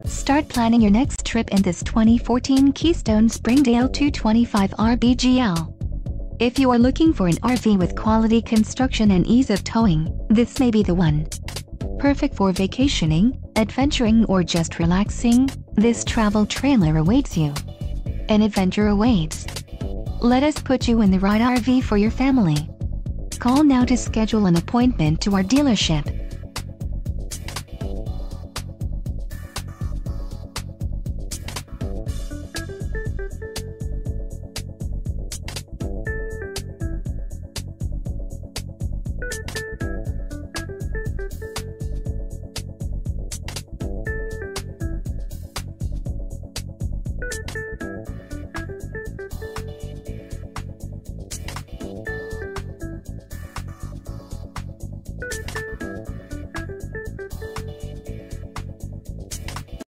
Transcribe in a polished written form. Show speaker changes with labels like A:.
A: Start planning your next trip in this 2014 Keystone Springdale 225 RBGL. If you are looking for an RV with quality construction and ease of towing, this may be the one. Perfect for vacationing, adventuring, or just relaxing, this travel trailer awaits you. An adventure awaits. Let us put you in the right RV for your family. Call now to schedule an appointment to our dealership.